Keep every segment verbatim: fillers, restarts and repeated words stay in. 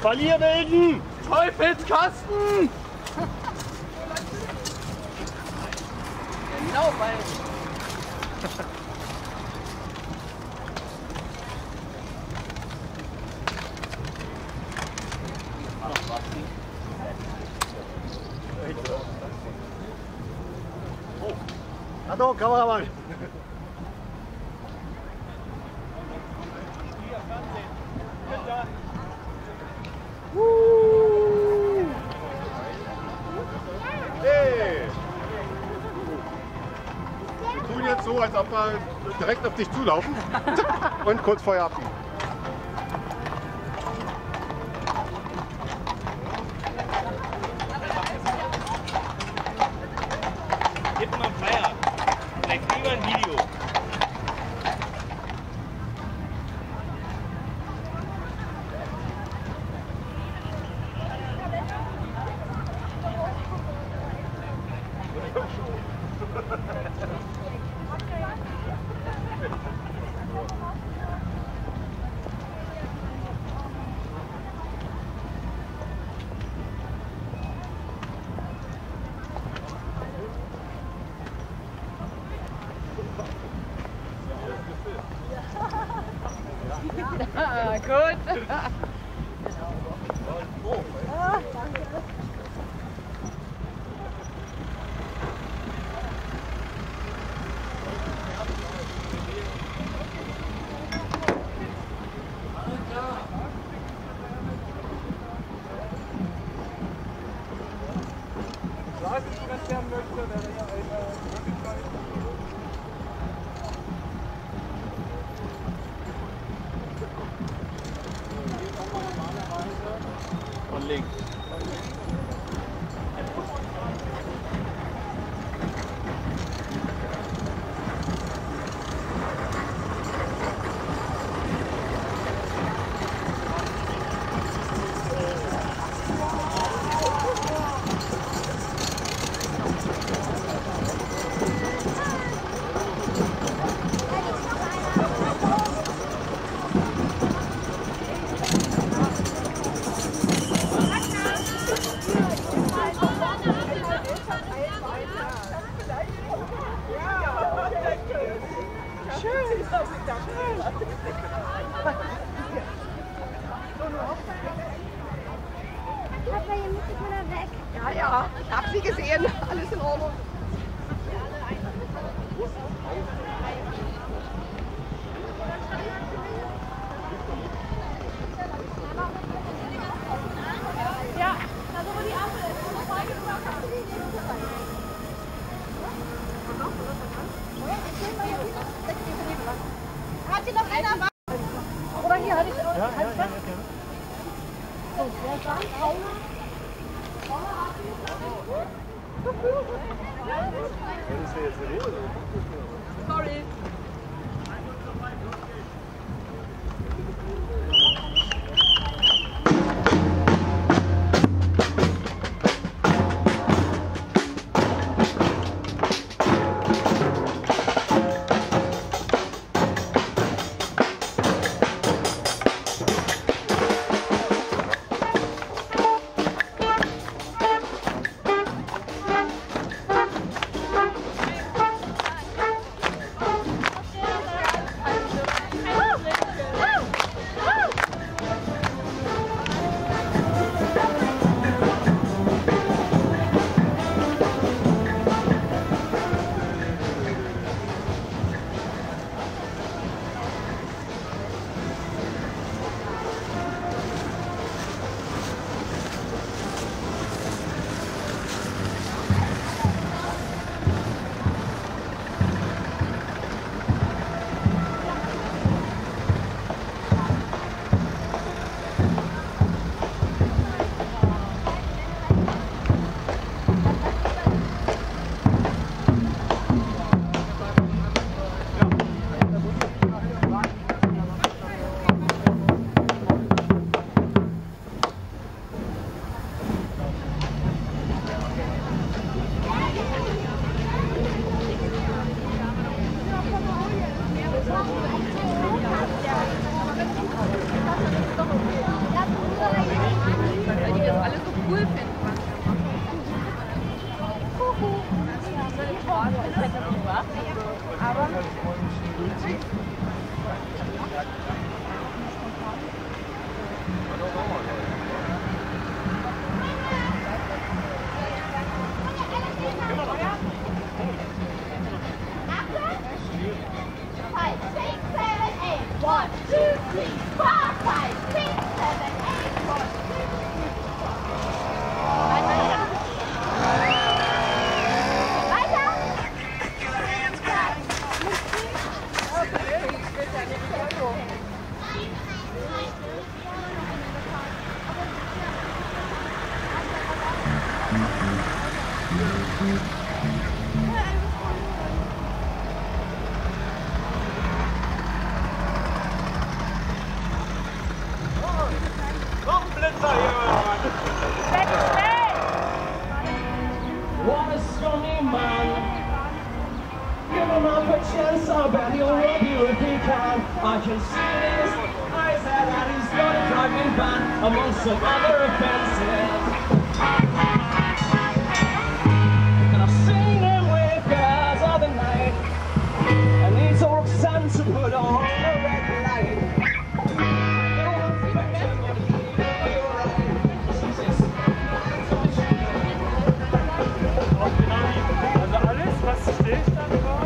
Verlierwilden! Teufelskasten! Genau, weil... Achtung, Kameramann! Hey! Wir tun jetzt so, als ob wir direkt auf dich zulaufen und kurz Feuer abgeben. Gib mal Feier. Vielleicht kriegen wir ein Video. Ah, gut. Ah, danke. Von links. Papa, ihr müsst wieder weg. Ja, ja, ich hab sie gesehen. Alles in Ordnung. Ja, also wo die Ampel ist. Hat sie noch einer? Oder hier hatte ich auch. Ja, ja, ja, ja. So, wer ist dran? Sorry. Aber Five, six, seven, eight. One, two, three, four, five, six, seven, eight. One, two, three, four. Weiter. What a stormy man. Give him up a chance, I bet he'll rob you if he can. I can see it in his eyes that he's got a driving ban amongst some other offences. And I've seen him with girls of the night, and he told Roxanne to put on a red light. Also alles, was Stillstand war.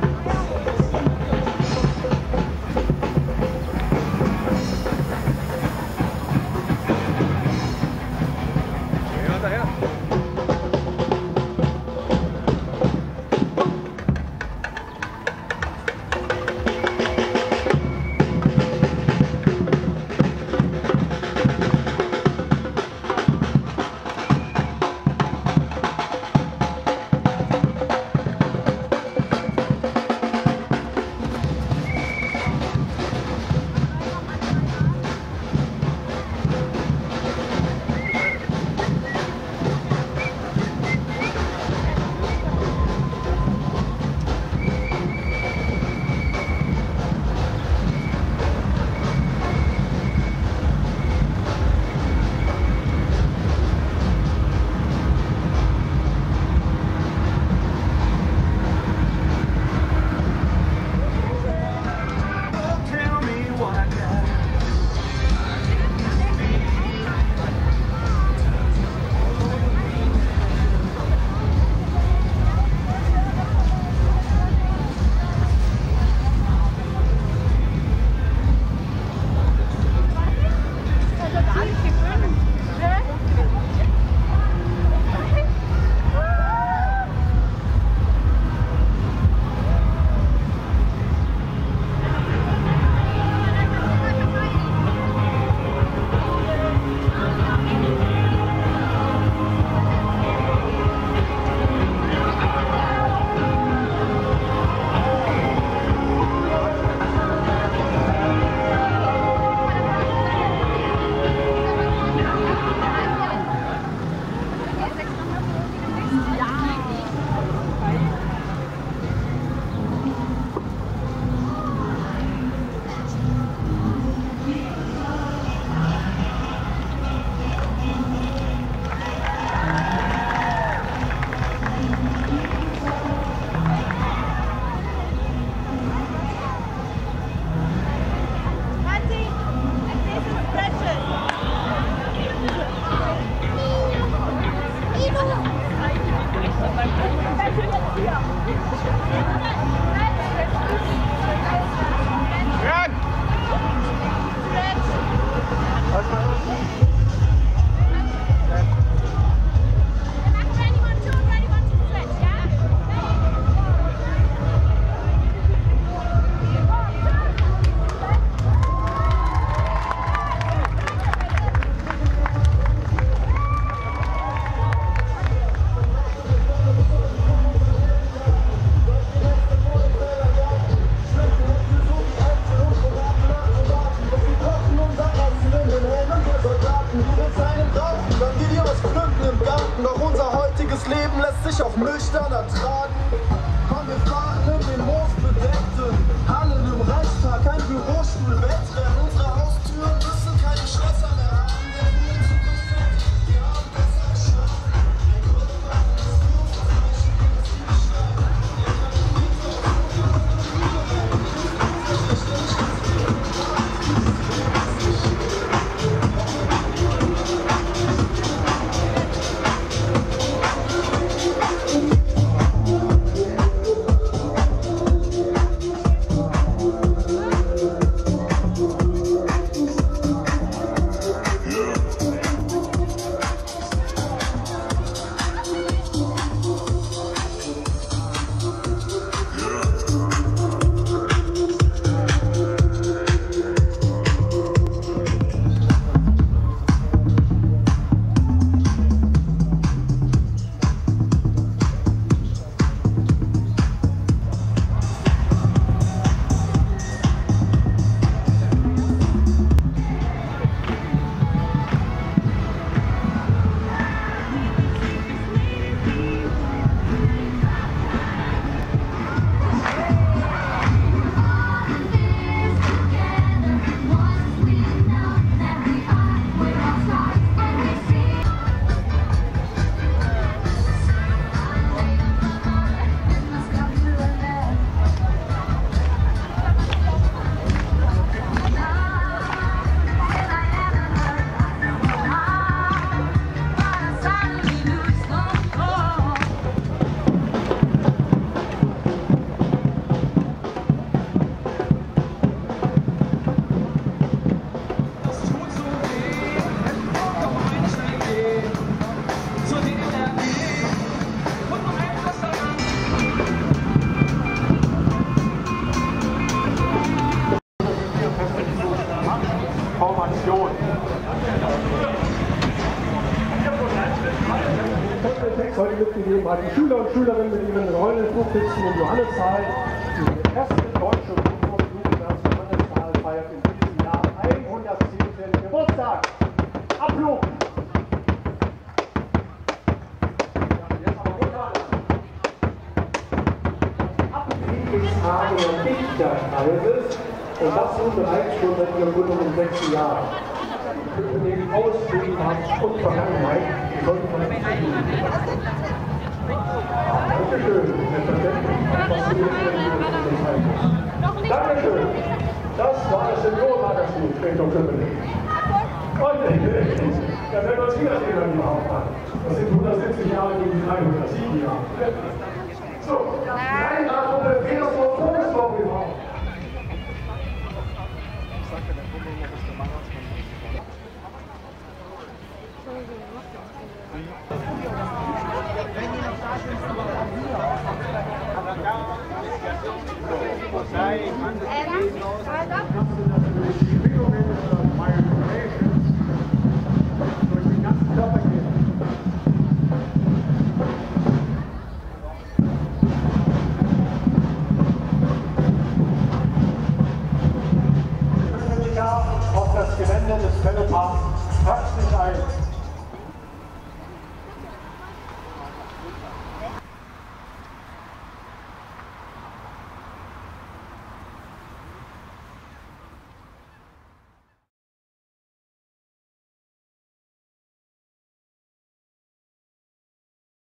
Ja, daher. Leben lässt sich auch nüchtern ertragen. Komm, wir fahren in den moosbedeckten Hallen im Reichstag, ein Bürostuhl wegrennen. Unsere Haustüren müssen keine Schlösser mehr haben, denn wir in Zukunft fertig. Wir haben besser ist heute mitgegeben hat. Die Schüler und Schülerinnen mit ihren rollenden Flugpisten im Johannisthal. Die erste deutsche Flugplatz Johannisthal feiert in diesem Jahr hundertzehnten Geburtstag. Applaus! Abkriegstage und Dichterkreises, und das nun bereits schon seit ihrer Gründung im sechsten Jahr. Neben Ausbildung und Vergangenheit sollte man nicht verlieren. Dankeschön, selbstverständlich. Was Sie jetzt in Dankeschön. Das war das Seniorenmagazin, Inspektor Köppel. Freunde, da werden wir uns wiedersehen, wenn wir aufmachen. Das sind hundertsiebzig Jahre gegen dreihundertsieben Jahre. So, die Einladung der Petersburg Vogelsbaum gebraucht. Thank you.